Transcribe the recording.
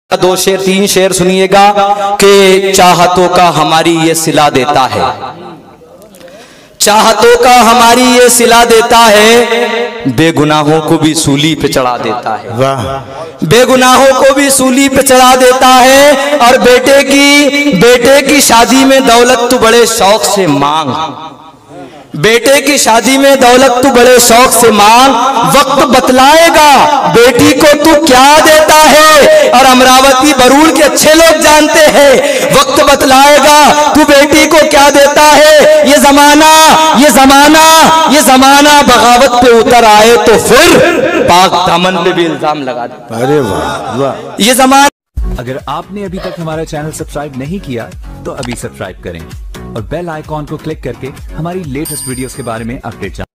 दो शेर तीन शेर सुनिएगा कि चाहतों का हमारी ये सिला देता है, चाहतों का हमारी ये सिला देता है, बेगुनाहों को भी सूली पे चढ़ा देता है। वाह। बेगुनाहों को भी सूली पे चढ़ा देता है। और बेटे की शादी में दौलत तू बड़े शौक से मांग, बेटे की शादी में दौलत तू बड़े शौक से मांग, वक्त बतलाएगा बेटी को तू क्या देता है। और अमरावती बरूड़ के अच्छे लोग जानते हैं, वक्त बतलाएगा तू बेटी को क्या देता है। ये जमाना बगावत पे उतर आए तो फिर पाक दामन पे भी इल्जाम लगा दे। अरे वाह वाह। ये जमाना। अगर आपने अभी तक हमारा चैनल सब्सक्राइब नहीं किया तो अभी सब्सक्राइब करें और बेल आइकॉन को क्लिक करके हमारी लेटेस्ट वीडियोस के बारे में अपडेट जानें।